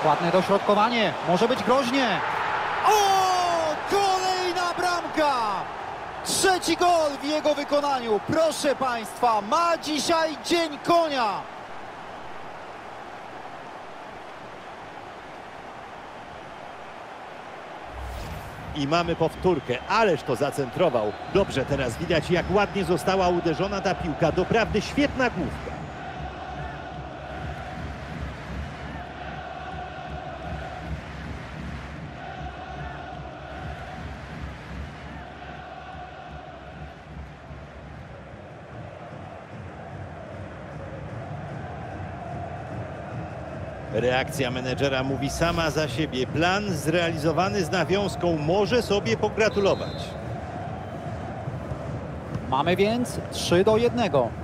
Ładne dośrodkowanie, może być groźnie. O! Kolejna bramka! Trzeci gol w jego wykonaniu. Proszę Państwa, ma dzisiaj dzień konia. I mamy powtórkę, ależ to zacentrował. Dobrze, teraz widać, jak ładnie została uderzona ta piłka. Doprawdy świetna główka. Reakcja menedżera mówi sama za siebie. Plan zrealizowany z nawiązką, może sobie pogratulować. Mamy więc 3-1.